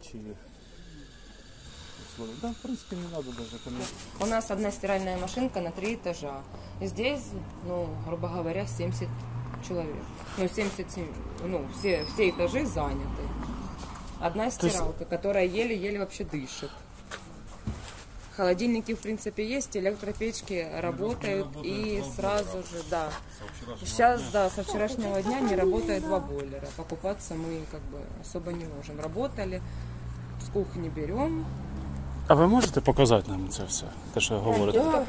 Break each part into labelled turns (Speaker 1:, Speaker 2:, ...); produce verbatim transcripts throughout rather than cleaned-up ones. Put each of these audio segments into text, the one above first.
Speaker 1: рабочие условия. Да, в принципе, не надо даже комментировать.
Speaker 2: У нас одна стиральная машинка на три этажа. И здесь, ну, грубо говоря, семьдесят человек. Ну, семьдесят семь, ну, все, все этажи заняты. Одна стиралка, которая еле-еле вообще дышит. Холодильники, в принципе, есть, электропечки работают, и сразу же, да. Сейчас, да, со вчерашнего дня не работает два бойлера. Покупаться мы как бы особо не можем. Работали, с кухни берем.
Speaker 1: А ви можете показати нам це все, те, що говорите?
Speaker 2: Да.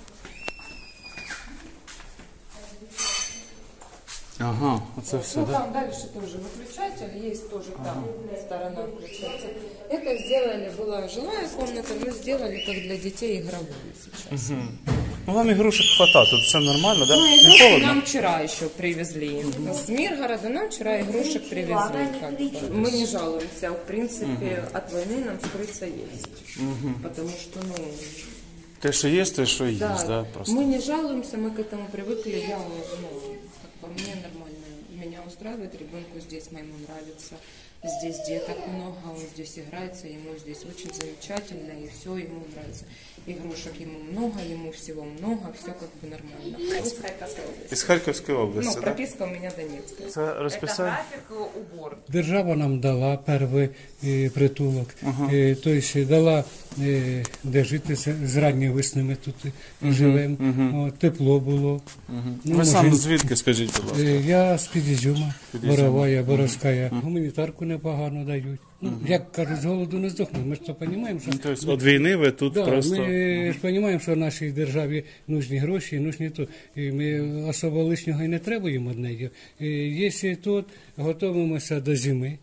Speaker 1: Ага, оце все,
Speaker 2: Ну,
Speaker 1: да?
Speaker 2: там дальше тоже выключатель, есть тоже там сторона включателя. Это сделали, была жилая комната, мы сделали как для детей игровую сейчас.
Speaker 1: Угу. Ну вам ігрушек хватає, тут все нормально, да?
Speaker 2: Ну,
Speaker 1: Не
Speaker 2: игрушки
Speaker 1: холодно?
Speaker 2: нам вчера еще привезли. С Миргорода нам вчера игрушек привезли. Как бы. Мы не жалуемся, в принципе, от войны нам скрыться есть. Потому что, ну...
Speaker 1: Те, що є, те, що є,
Speaker 2: Да,
Speaker 1: да? Просто.
Speaker 2: мы не жалуемся, мы к этому привыкли. Я, ну, как бы мне нормально, меня устраивает, ребенку здесь моему нравится. Здесь деток много, он здесь играется, ему здесь очень замечательно, и все ему нравится. Игрушек ему много, ему всего много, все как бы нормально. Из Харьковской области.
Speaker 1: Із Харківської області,
Speaker 2: Ну,
Speaker 1: так?
Speaker 2: прописка у меня Донецкая.
Speaker 1: Це розписання?
Speaker 2: график убор.
Speaker 3: Держава нам дала перший е, притулок, е, тобто дала, е, де жити, з, з ранньої весни ми тут живемо, О, тепло було. Ну,
Speaker 1: Ви сам
Speaker 3: може,
Speaker 1: звідки, скажіть, будь ласка?
Speaker 3: е, я з-під Ізюма,
Speaker 1: Під Ізюма.
Speaker 3: Боровая, Боровська, гуманітарку непогано дають. Ну, як кажуть, з голоду не здохнемо, ми ж то розуміємо, що...
Speaker 1: Ну, тобто, від війни ви тут
Speaker 3: Да,
Speaker 1: просто...
Speaker 3: ми ж розуміємо, що нашій державі нужні гроші, нужні тут. І ми особо лишнього і не требуємо від неї. І якщо тут готуємося до зими,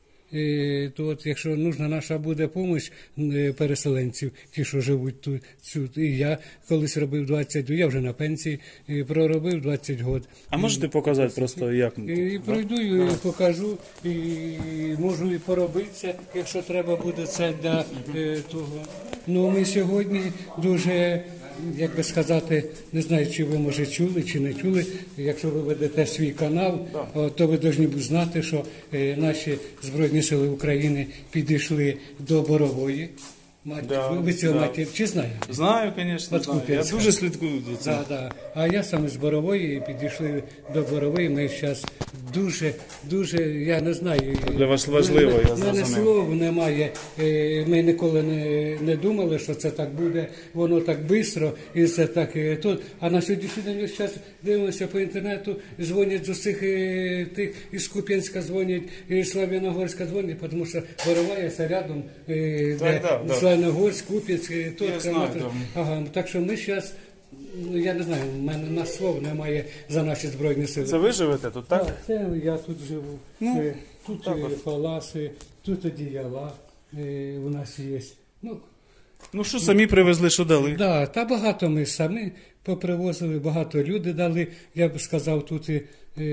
Speaker 3: і тут, якщо нужна наша буде допомога переселенців, ті, що живуть тут, тут. І я колись робив двадцять, я вже на пенсії, і проробив двадцять років.
Speaker 1: А можете показати просто, як?
Speaker 3: І пройду, і покажу, і можу і поробитися, якщо треба буде це для е, того. Ну, ми сьогодні дуже, як би сказати, не знаю, чи ви, може, чули, чи не чули, якщо ви ведете свій канал, о, то ви повинні будете знати, що е, наші Збройні Сили України підійшли до Борової. Мать,
Speaker 1: Да,
Speaker 3: ви цього
Speaker 1: да.
Speaker 3: матір чи знаєте?
Speaker 1: Знаю, звісно,
Speaker 3: От
Speaker 1: знаю. Я
Speaker 3: Куп'янська.
Speaker 1: дуже слідкую за цим.
Speaker 3: Да, да. А я саме з Борової і підійшли до Борової. Ми зараз дуже, дуже, я не знаю.
Speaker 1: Для вас важливо, я
Speaker 3: У мене
Speaker 1: зрозумів.
Speaker 3: слов немає. Е, Ми ніколи не, не думали, що це так буде. Воно так швидко і це так е, тут. А на сьогоднішній день ось зараз дивимося по інтернету, дзвонять з усіх е, тих, із Куп'янська дзвонять, із Слав'яногорська дзвонять, тому що Боровая це рядом, е,
Speaker 1: Так,
Speaker 3: де
Speaker 1: так, так.
Speaker 3: Слав'яногорськ, Куп'янськ, е, тут.
Speaker 1: Я знаю,
Speaker 3: Краматор.
Speaker 1: там.
Speaker 3: Ага, так що ми зараз, ну я не знаю, в мене на слов немає за наші Збройні Сили.
Speaker 1: Це ви живете тут, так?
Speaker 3: Так, це я тут живу.
Speaker 1: Ну,
Speaker 3: Е, тут
Speaker 1: так
Speaker 3: е,
Speaker 1: от.
Speaker 3: паласи, тут одіяла е, у нас є. Ну,
Speaker 1: Ну що, самі привезли, що дали?
Speaker 3: да, та багато ми самі попривозили, багато люди дали, я б сказав, тут, і,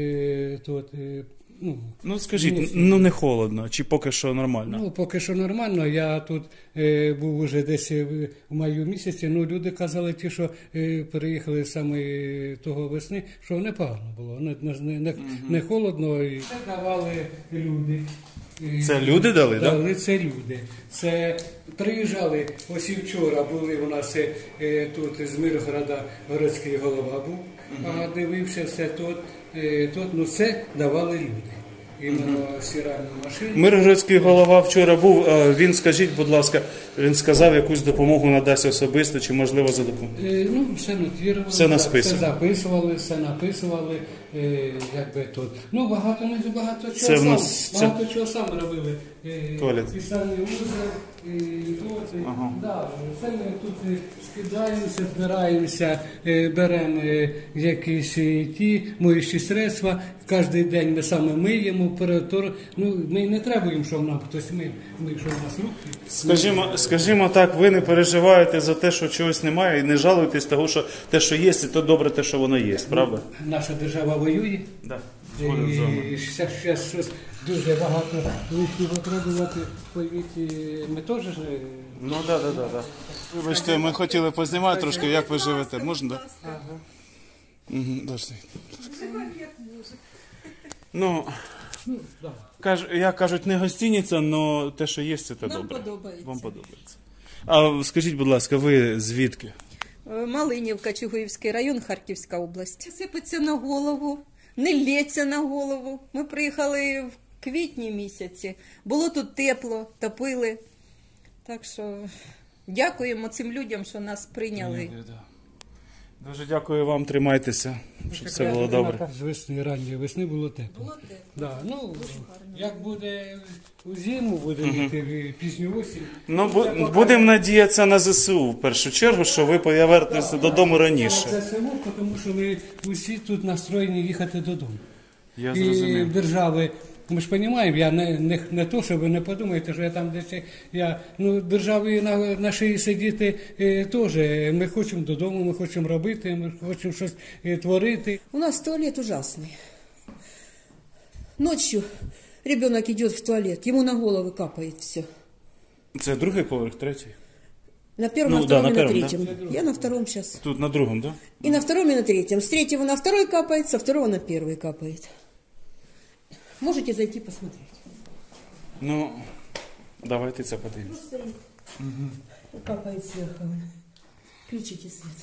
Speaker 3: е, тут е, ну,
Speaker 1: Ну скажіть, ну не холодно, чи поки що нормально?
Speaker 3: Ну, поки що нормально. Я тут е, був уже десь в маю місяці. Ну, люди казали, ті, що е, переїхали саме е, того весни, що непогано було. Не, не, не, не холодно. І це давали люди. І
Speaker 1: Це люди дали, так?
Speaker 3: дали це люди. Це приїжджали, ось і вчора були у нас е, тут з Миргорода городський голова був, а дивився все тут. Е, тут, ну це давали люди. Іменно стиральну машину.
Speaker 1: Миргородський голова вчора був, е, він, скажіть, будь ласка, він сказав, якусь допомогу надасть особисто, чи можливо за допомогою?
Speaker 3: Е, ну, все нотували,
Speaker 1: Все насписано.
Speaker 3: все записували, все написували, е, якби тут. Ну, багато ми багато чого
Speaker 1: Це в
Speaker 3: сам,
Speaker 1: нас- це-
Speaker 3: багато чого саме робили. Е,
Speaker 1: Туалет.
Speaker 3: Писали узел, і тут, і,
Speaker 1: Ага.
Speaker 3: да, все ми тут е, скидаємося, збираємося, е, беремо е, якісь е, ті моючі средства, кожен день ми саме миємо, перетор, ну, ми не требуємо, щоб нам хтось мив, ми, що в нас руки.
Speaker 1: Скажімо, скажімо так, ви не переживаєте за те, що чогось немає, і не жалуєтесь того, що те, що є, і то добре те, що воно є, правда?
Speaker 3: Наша держава воює.
Speaker 1: Да.
Speaker 3: І зараз щось дуже багато лишнього витребувати, повіті, ми теж ж...
Speaker 1: Ну так, так, так. Вибачте, ми хотіли познімати трошки, як ви живете. Можна, так?
Speaker 3: Ага.
Speaker 1: Угу, дожди. Ну,
Speaker 3: Ну, да.
Speaker 1: Каж, як кажуть, не гостиниця, але те, що є, це
Speaker 4: Нам
Speaker 1: добре.
Speaker 4: подобається.
Speaker 1: Вам подобається. А скажіть, будь ласка, ви звідки?
Speaker 4: Малинівка, Чугуївський район, Харківська область. Сипеться на голову, не лється на голову. Ми приїхали в квітні місяці. Було тут тепло, топили. Так що дякуємо цим людям, що нас прийняли.
Speaker 1: Дуже дякую вам, тримайтеся, щоб все було добре.
Speaker 3: З весни, ранньої весни було тепло.
Speaker 4: Було тепло.
Speaker 3: Да, ну, як буде у зиму, буде йти пізню осінь.
Speaker 1: Ну, бу- будемо надіятися на ЗСУ в першу чергу, що ви повернетеся додому раніше.
Speaker 3: Це село, тому що ми усі тут настроєні їхати додому.
Speaker 1: Я
Speaker 3: І
Speaker 1: зрозумів.
Speaker 3: держави, ми ж розуміємо, я не, не, не то, що ви не подумаєте, що я там десь, я, ну, держави на, на шиї сидіти е, теж, ми хочемо додому, ми хочемо робити, ми хочемо щось е, творити.
Speaker 5: У нас туалет ужасный. Ночью ребенок идет в туалет, ему на голову капает все.
Speaker 1: Це другий поверх, третій?
Speaker 5: На первом,
Speaker 1: Ну
Speaker 5: на
Speaker 1: да,
Speaker 5: втором
Speaker 1: на
Speaker 5: и на
Speaker 1: первом,
Speaker 5: третьем. Я на втором сейчас.
Speaker 1: Тут на другому, так? Да?
Speaker 5: И на втором, и на третьем. С третьего на второй капает, со второго на первый капает. Можете зайти посмотреть.
Speaker 1: Ну, давайте це подивимось.
Speaker 5: Стоит. Капает сверху. Включите свет.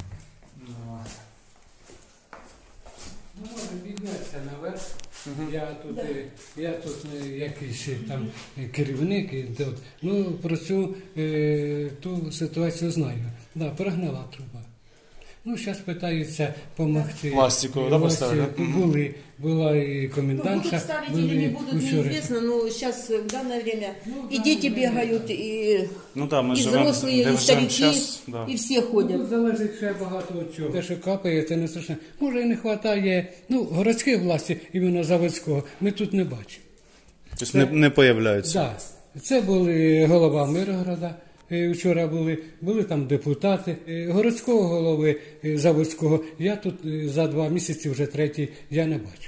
Speaker 3: Ну, може піднятися наверх. Я тут, е, я тут е, якийсь е, там е, керівник, і тут, ну, про цю е, ту ситуацію знаю. Да, прогнила труба. Ну, зараз питаються допомогти.
Speaker 1: Пластикову, да, поставили?
Speaker 5: Ну,
Speaker 3: Були, була і
Speaker 5: будут
Speaker 3: комендантша,
Speaker 5: ставить или не
Speaker 3: були
Speaker 5: будут,
Speaker 3: вчора.
Speaker 5: неизвестно, но сейчас в данное время и дети бегают, и,
Speaker 1: Ну так, ми
Speaker 5: и
Speaker 1: живемо,
Speaker 5: взрослые,
Speaker 1: де
Speaker 5: и
Speaker 1: живемо
Speaker 5: старики,
Speaker 1: час, да.
Speaker 5: и все ходят.
Speaker 3: Тут залежить ще багато від чого. Те, що капає, це не страшне. Може і не вистачає, ну, городської власті, іменно заводського, ми тут не бачимо.
Speaker 1: Тобто не, не появляються.
Speaker 3: Так, це були голова Миргорода, е, вчора були, були там депутати, е, городського голови е, заводського. Я тут е, за два місяці, вже третій, я не бачу.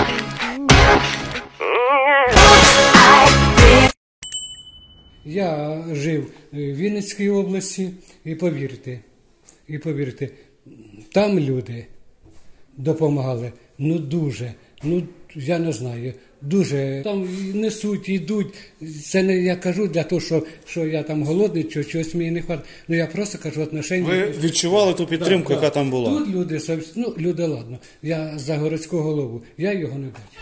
Speaker 3: Я жив в Вінницькій області, і повірте, і повірте, там люди допомагали, ну дуже, ну я не знаю, дуже. Там і несуть, йдуть. Це не я кажу для того, що, що я там голодний, чи чогось мені не вистачає. Ну я просто кажу отношення.
Speaker 1: Ви відчували ту підтримку,
Speaker 3: Да,
Speaker 1: яка
Speaker 3: да.
Speaker 1: там була?
Speaker 3: Тут люди, совс- ну люди, ладно, я за городського голову, я його не бачу.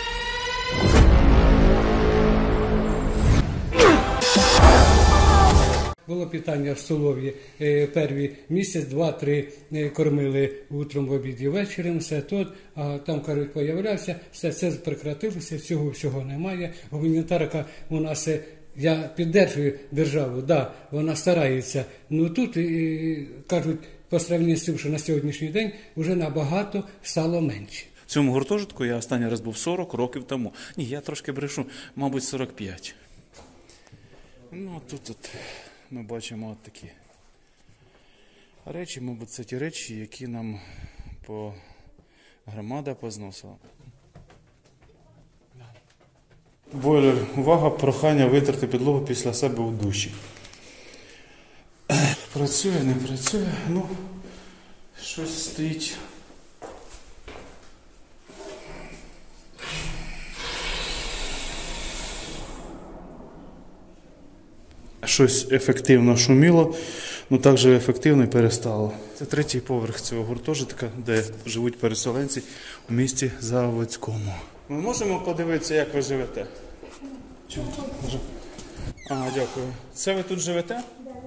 Speaker 3: Було питання в столові, е, перві місяць, два-три е, кормили утром, в обіді, вечором, все тут, а там, кажуть, появлявся, все це прекратилося, всього всього немає. Гуманітарка у нас, е, я підтримую державу, да, вона старається, ну тут, е, кажуть, по сравненню з тим, що на сьогоднішній день вже набагато стало менше.
Speaker 1: В цьому гуртожитку я останній раз був сорок років тому. Ні, я трошки брешу, мабуть, сорок п'ять. Ну, тут, тут ми бачимо от такі речі, мабуть, це ті речі, які нам по громада позносила. Бойлер. Увага, прохання витерти підлогу після себе у душі. Працює, не працює, ну, щось стоїть. Щось ефективно шуміло, ну так же ефективно і перестало. Це третій поверх цього гуртожитка, де живуть переселенці у місті Заводському. Ми можемо подивитися, як ви живете? Чому? Може? Ага, дякую. Це ви тут живете?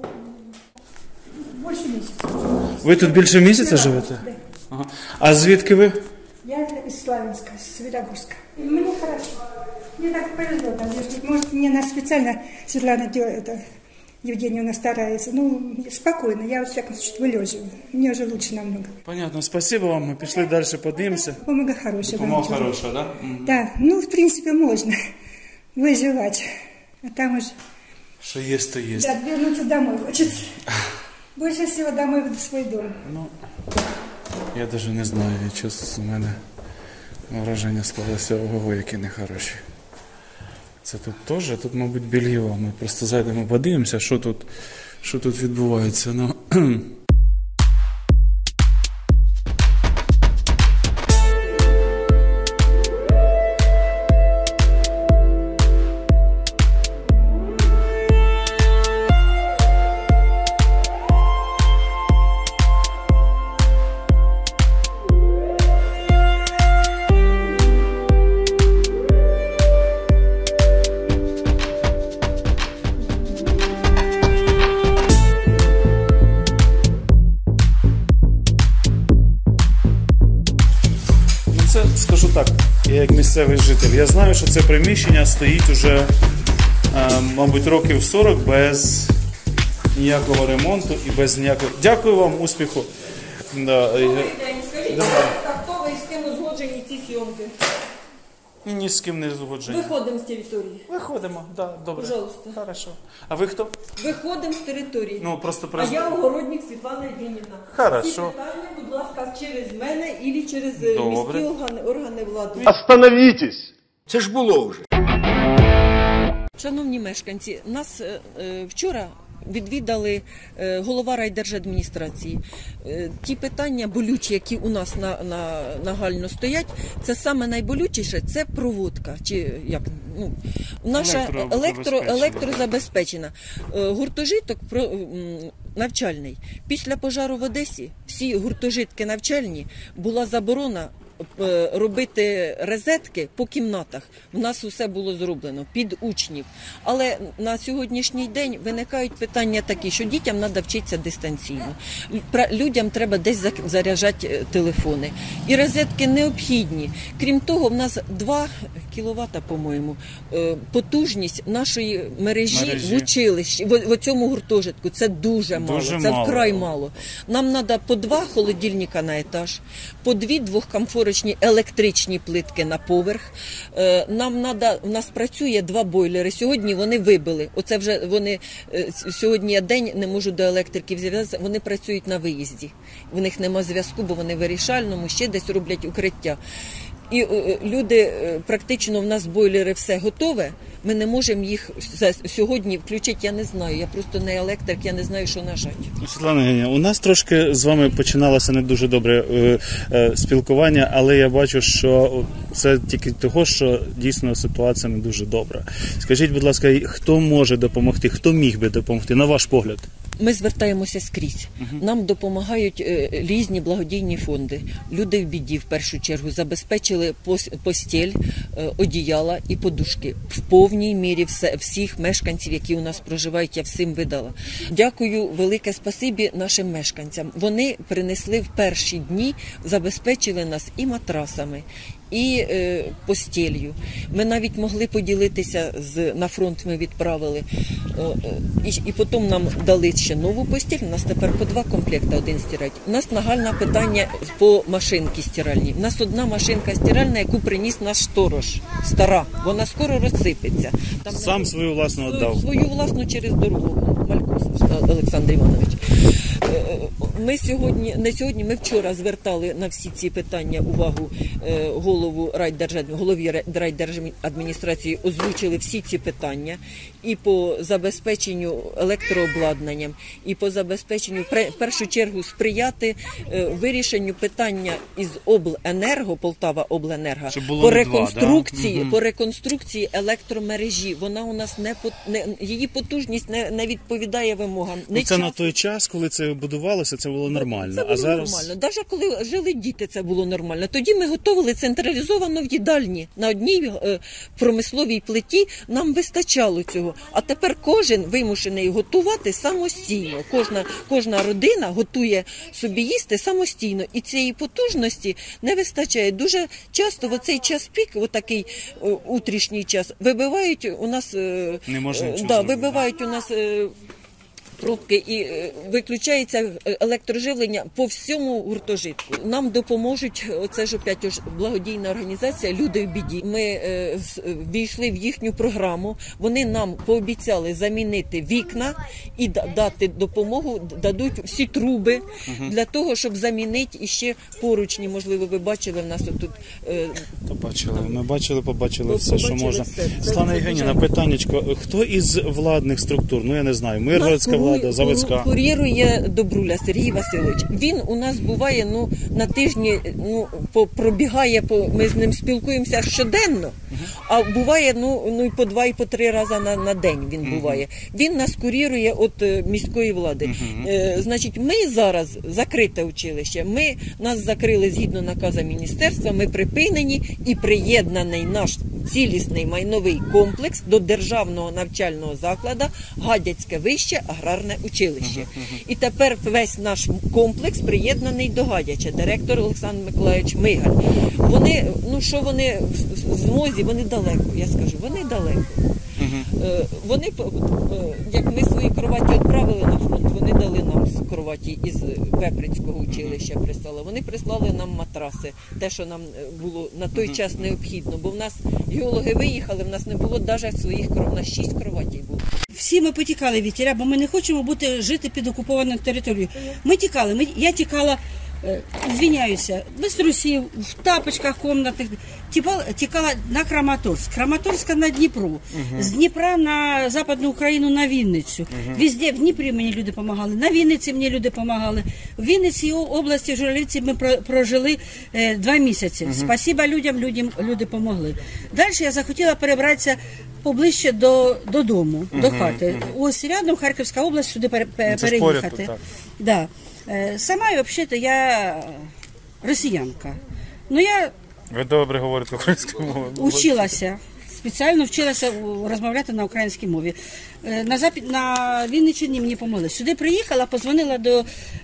Speaker 6: Больше месяца.
Speaker 1: Ви тут більше місяця живете?
Speaker 6: Да.
Speaker 1: Ага. А звідки ви?
Speaker 6: Я из Славянска, с Светогорска. Мне хорошо. Мне так повезло. Там, может, мне нас специально Светлана это, Евгеньевна старается. Ну, спокойно. Я, во всяком случае, вылеживаю. Мне уже лучше намного.
Speaker 1: Понятно, спасибо вам. Ми пішли далі, подивимося.
Speaker 6: Помога хорошая.
Speaker 1: Допомога
Speaker 6: вам
Speaker 1: хороша, да? Мгм.
Speaker 6: Да, ну, в принципе, можно выживать. А там уже,
Speaker 1: Що є, то є.
Speaker 6: да, вернуться домой хочется. Больше всего домой в свой дом.
Speaker 1: Ну, я навіть не знаю, чесно, у мене враження склалося, ого, які нехороші. Це тут теж, тут, мабуть, бельєво. Ми просто зайдемо, подивимося, що тут, що тут відбувається. Ну, місцевий житель. Я знаю, що це приміщення стоїть уже, е, мабуть, років сорок без ніякого ремонту і без ніякого... Дякую вам, успіху. Да.
Speaker 5: Добрий день, скажіть, будь ласка, хто ви з ким узгоджені ці зйомки?
Speaker 1: Ні з ким не згоджені.
Speaker 5: Виходимо з території.
Speaker 1: Виходимо, да, добре.
Speaker 5: Пожалуйста.
Speaker 1: Хорошо. А ви хто?
Speaker 5: Виходимо з території.
Speaker 1: Ну, просто
Speaker 5: А
Speaker 1: през...
Speaker 5: я Огородник Світлана Євгенівна.
Speaker 1: Хорошо.
Speaker 5: Ці питання, будь ласка, через мене або через е,
Speaker 1: Добре.
Speaker 5: міські органи, органи влади.
Speaker 7: Остановитесь! Це ж було вже.
Speaker 8: Шановні мешканці, нас е, е, вчора відвідали е, голова райдержадміністрації. Е, ті питання болючі, які у нас на, на, нагально стоять, це саме найболючіше – це проводка. Чи, як, ну, наша електро, електрозабезпечена. Е, гуртожиток про, м, навчальний. Після пожару в Одесі всі гуртожитки навчальні була заборона робити розетки по кімнатах. У нас усе було зроблено під учнів. Але на сьогоднішній день виникають питання такі, що дітям треба вчитися дистанційно. Людям треба десь заряджати телефони. І розетки необхідні. Крім того, в нас два кіловата, по-моєму, потужність нашої мережі, мережі. в училищі, в, в цьому гуртожитку. Це дуже мало, дуже це мало. вкрай мало. Нам треба по два холодильника на етаж, по дві двохкомфорочні електричні плитки на поверх. Нам надо, у нас працює два бойлери. Сьогодні вони вибили. Оце вже вони сьогодні я день не можу до електриків зв'язатися. Вони працюють на виїзді. У них нема зв'язку, бо вони в вирішальному ще десь роблять укриття. І е, люди, е, практично в нас бойлери все готове, ми не можемо їх сьогодні включити, я не знаю, я просто не електрик, я не знаю, що нажати.
Speaker 1: Світлана Євгенівна, у нас трошки з вами починалося не дуже добре е, е, спілкування, але я бачу, що це тільки того, що дійсно ситуація не дуже добра. Скажіть, будь ласка, хто може допомогти, хто міг би допомогти, на ваш погляд?
Speaker 8: Ми звертаємося скрізь. Uh-huh. Нам допомагають е, різні благодійні фонди. Люди в біді, в першу чергу, забезпечили постіль, е, одіяла і подушки. В повній мірі все, всіх мешканців, які у нас проживають, я всім видала. Дякую, велике спасибі нашим мешканцям. Вони принесли в перші дні, забезпечили нас і матрасами, і е, постілью. Ми навіть могли поділитися, з, на фронт ми відправили. Е, і, і потім нам дали ще нову постіль. У нас тепер по два комплекти один стирать. У нас нагальне питання по машинці стиральній. У нас одна машинка стиральна, яку приніс наш сторож. Стара. Вона скоро розсипеться. Там
Speaker 1: Сам не... свою власну віддав?
Speaker 8: Свою власну через дорогу. Малькос Олександр Іванович. Ми сьогодні, не сьогодні, ми вчора звертали на всі ці питання увагу е, голову райдержад... голові райдержадміністрації, озвучили всі ці питання і по забезпеченню електрообладнанням, і по забезпеченню, в першу чергу, сприяти е, вирішенню питання із обленерго, Полтава обленерго, по реконструкції, два, да? по реконструкції електромережі. Вона у нас не, не її потужність не, не відповідає вимогам.
Speaker 1: Не це час... на той час, коли це будувалося, це було нормально.
Speaker 8: Це було
Speaker 1: а зараз...
Speaker 8: нормально. Навіть коли жили діти, це було нормально. Тоді ми готували централізовано в їдальні. На одній е, промисловій плиті нам вистачало цього. А тепер кожен вимушений готувати самостійно. Кожна, кожна родина готує собі їсти самостійно. І цієї потужності не вистачає. Дуже часто в оцей час пік, отакий е, утрішній час, вибивають у нас... Е,
Speaker 1: не можна
Speaker 8: е, да, вибивають у нас... Е, пробки і е, виключається електроживлення по всьому гуртожитку. Нам допоможуть, оце ж опять благодійна організація «Люди в біді». Ми е, війшли в їхню програму, вони нам пообіцяли замінити вікна і дати допомогу, дадуть всі труби угу. для того, щоб замінити іще поручні. Можливо, ви бачили, в нас тут... Е,
Speaker 1: побачили, ми бачили, побачили все, побачили що можна. Світлана Євгенівна, питаннячко, хто із владних структур, ну я не знаю, Миргородська влада, Заводська.
Speaker 8: Курірує Добруля Сергій Васильович. Він у нас буває, ну, на тижні, ну, по, пробігає, по, ми з ним спілкуємося щоденно. А буває, ну, ну і по два, і по три рази на, на день він буває. Він нас курірує від е, міської влади. Е, значить, ми зараз закрите училище, ми, нас закрили згідно наказу міністерства, ми припинені і приєднаний наш цілісний майновий комплекс до державного навчального закладу Гадяцьке вище аграрне училище. І тепер весь наш комплекс приєднаний до Гадяча. Директор Олександр Миколайович Мигаль. Вони, ну що вони в змозі, вони далеко, я скажу, вони далеко. Е, Вони, е, як ми свої кроваті відправили на фронт, вони дали нам з кроваті із Веприцького училища прислали. Вони прислали нам матраси, те, що нам було на той час необхідно. Бо в нас геологи виїхали, в нас не було навіть своїх кров, у нас шість кроватей було.
Speaker 5: Всі ми потікали від тіля, бо ми не хочемо бути жити під окупованою територією. Ми тікали, ми, я тікала, е, звиняюся, без трусів, в тапочках комнатних, тікала, тікала на Краматорськ, Краматорська на Дніпро, угу. З Дніпра на Западну Україну на Вінницю. Угу. Везде, в Дніпрі мені люди допомагали, на Вінниці мені люди допомагали. В Вінниці області, в Журавлівці ми прожили е, два місяці. Угу. Спасіба людям, людям, люди допомогли. Далі я захотіла перебратися поближче до, додому, uh-huh, до хати. Uh-huh. Ось рядом Харківська область, сюди пере, пере, переїхати. Поряд, да. Сама, взагалі, я росіянка. Ну, я
Speaker 1: Ви добре говорите українською мовою.
Speaker 5: Училася. Спеціально вчилася розмовляти на українській мові. На, Запад... на Вінниччині мені помогли. Сюди приїхала, позвонила до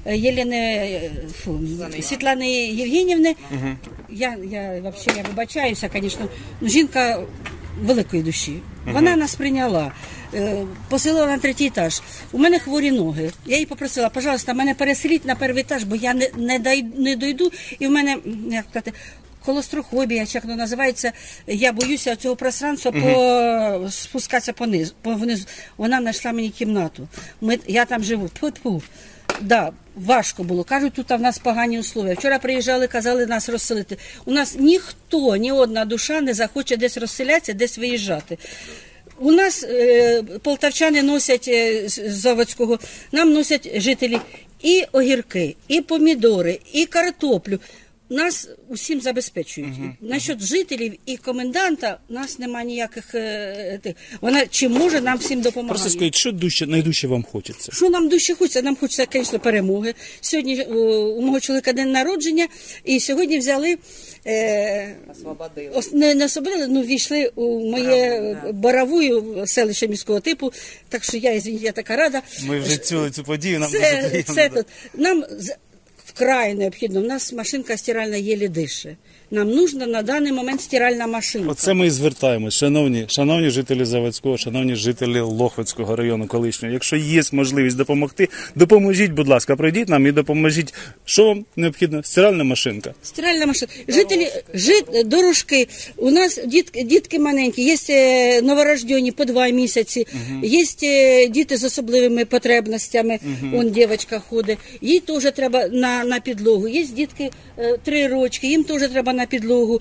Speaker 5: Єлени, фу, Світлани Євгенівни. Uh-huh. Я, я, взагалі, я вибачаюся, звісно, жінка великої душі. Вона uh-huh. нас прийняла, поселила на третій етаж. У мене хворі ноги. Я їй попросила, пожалуйста, мене переселіть на перший етаж, бо я не, не, дай, не дойду. І в мене, як сказати, колострофобія, чи як воно називається, я боюся цього пространства uh-huh. по, спускатися пониз, по вниз. Вона знайшла мені кімнату. Ми, я там живу. Тьфу-тьфу. Да, важко було. Кажуть, тут в нас погані условия. Вчора приїжджали, казали нас розселити. У нас ніхто, ні одна душа не захоче десь розселятися, десь виїжджати. У нас е, полтавчани носять е, з Заводського, нам носять жителі і огірки, і помідори, і картоплю. Нас усім забезпечують. Uh-huh. Насчет жителів і коменданта у нас немає ніяких... Е, тих. Вона чи може нам всім допомагає.
Speaker 1: Просто скажіть, що дужче, найдужче вам хочеться?
Speaker 5: Що нам дужче хочеться? Нам хочеться, звісно, перемоги. Сьогодні у, у мого чоловіка день народження, і сьогодні взяли... Е, ос, не, не освободили, ну війшли у моє Боровую, селище міського типу, так що я, я така рада.
Speaker 1: Ми вже чули цю подію, нам
Speaker 5: це,
Speaker 1: дуже приємно.
Speaker 5: Це тут. Нам... Вкрай необхідно. У нас машинка стиральна єлі дише. Нам нужна на даний момент стиральна машинка.
Speaker 1: Оце ми і звертаємось, шановні, шановні жителі Заводського, шановні жителі Лохвицького району колишнього. Якщо є можливість допомогти, допоможіть, будь ласка, прийдіть нам і допоможіть. Що вам необхідно? Стиральна машинка.
Speaker 5: Стиральна машинка. Жителі, жит, дорожки. У нас дітки, дітки маленькі, є новорождені по два місяці, угу. Є діти з особливими потребностями. Угу. Он дівчинка ходить. Їй теж треба на, на підлогу. Є дітки три рочки, їм теж треба на підлогу.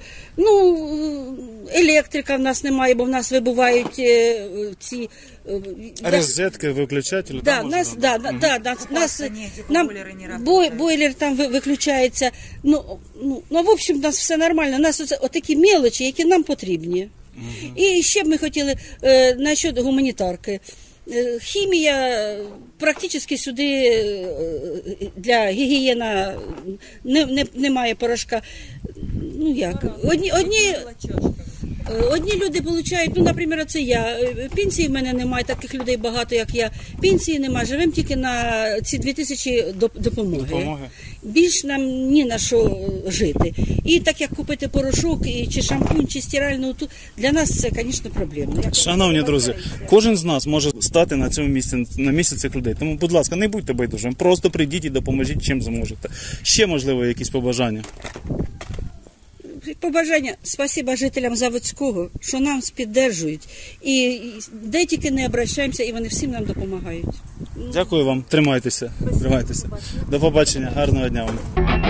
Speaker 5: Ну, електрика в нас немає, бо в нас вибувають е, ці... Е,
Speaker 1: розетки, виключателі?
Speaker 5: Да, там нас, да, да, да, да, нас, нам бой, бойлер там виключається. Ну, ну, ну, в общем, у нас все нормально. У нас оце, отакі мелочі, які нам потрібні. Угу. І ще б ми хотіли е, насчет гуманітарки. Хімія практично сюди для гігієна не, не, немає порошка. Ну як? Одні, одні, одні люди отримують, ну, наприклад, це я. Пенсії в мене немає, таких людей багато, як я. Пенсії немає, живемо тільки на ці дві тисячі допомоги. Допомоги. Більш нам ні на що жити. І так як купити порошок, і, чи шампунь, чи стиральну, то для нас це, звісно, проблемно.
Speaker 1: Шановні друзі, кожен з нас може стати на цьому місці, на місці цих людей. Тому, будь ласка, не будьте байдужими, просто прийдіть і допоможіть, чим зможете. Ще, можливо, якісь побажання?
Speaker 5: Побажання, спасибо жителям Заводського, що нам підтримують. І де тільки не обращаємося, і вони всім нам допомагають.
Speaker 1: Дякую вам, тримайтеся. Тримайтеся. До побачення, гарного дня вам.